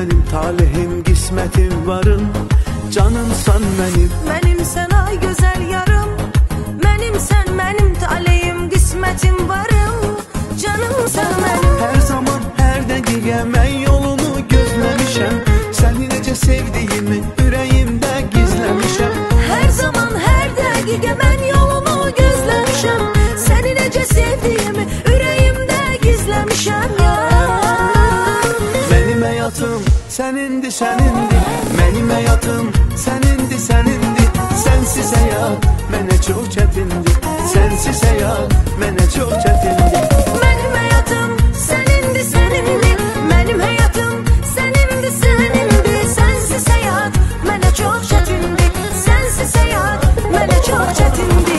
benim, talihim, qismətim, varım. Canımsan benim, Benimsen ay güzel yarım. Benimsen benim, talihim, qismətim, varım. Canımsan benim. her zaman, her dəqiqə mən yolunu gözləmişəm. Səni necə sevdiyimi ürəyimdə gizləmişəm. Her zaman her dakika ben yolumu gözlemişim. Seni nece sevdiğimi yüreğimde gizlemişim ya. Mənim həyatım sənindi, sənindi. Mənim həyatım sənindi, sənindi. Sənsiz həyat mənə çox çətindir. Sənsiz həyat mənə çox çətindir. Benim hayatım senindi senindi. Benim hayatım senindi senindi. Sensiz hayat bana çok çetindi. Sensiz hayat bana çok çetindi.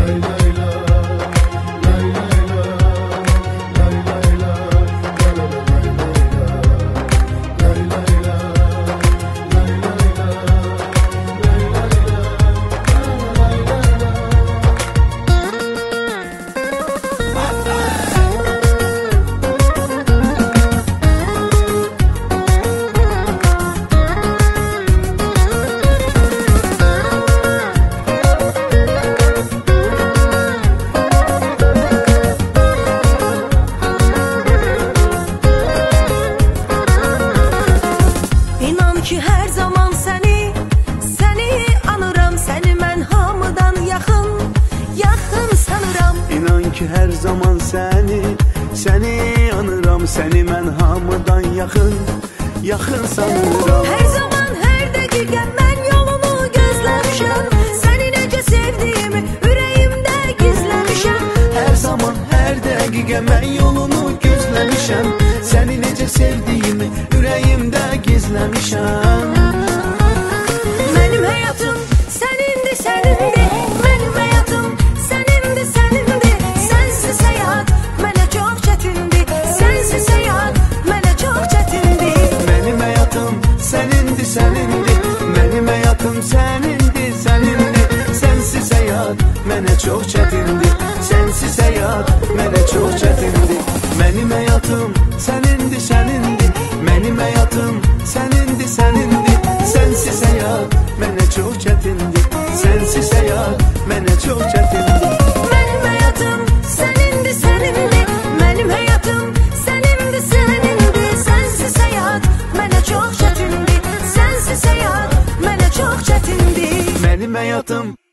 Ki her zaman seni anıram. Seni mən hamıdan yaxın sanıram. İnan ki hər zaman səni anıram. Səni mən hamıdan yaxın sanıram. Her zaman her dakika ben yolunu gözlemişim. Seni nece sevdiğimi yüreğimde gizlemişim. Hər zaman, hər dəqiqə mən yolunu gözləmişəm. Səni necə sevdiyimi ürəyimdə gizləmişəm. Benim hayatım senindi senindi. Benim hayatım senindi senindi. Sensiz hayat bana çok çetindi. Sensiz hayat bana çok çetindi. Mənim həyatım sənindi, sənindi. Mənim həyatım sənindi, sənindi. Sənsiz həyat mənə çox çətindir. Sənsiz həyat mənə çox çətindir. Mənim həyatım sənindi, sənindi. Mənim həyatım sənindi, sənindi. Sənsiz həyat mənə çox çətindir. Sənsiz həyat mənə çox çətindir. Benim hayatım senindi senindi. Benim hayatım senindi senindi. Sensiz hayat bana çok çetindi. Sensiz hayat bana çok çetindi. Mənim həyatım